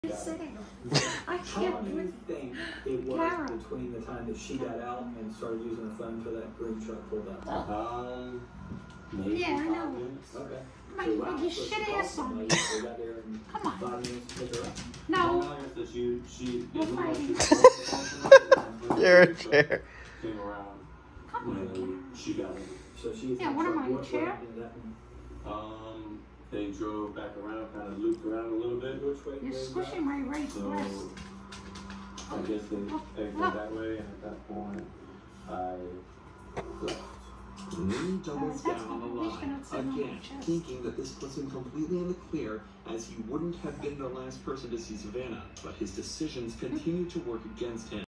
Sitting. I How can't long do you think it was Karen. between the time that she got out and started using the phone till that green truck pulled up? Maybe Yeah, I 5 know. minutes. Okay. My So, wow, you so she shit called ass on somebody, me. they got there in Come on. 5 minutes to pick her up. No. Like I said, she We're it fighting. You're a chair. Came around Come on, when Karen. she got in. So she's Yeah, in what the am truck. I, a What chair? happened to that one? They drove back around, kind of looped around a little bit. Which way? You're way squishing my right So breast. I guess they exited that way, and at that point, I left. Lynn doubles That's down on the at least lie, you're not sitting on again, my chest. thinking that this puts him completely in the clear, as he wouldn't have been the last person to see Savannah, but his decisions continue to work against him.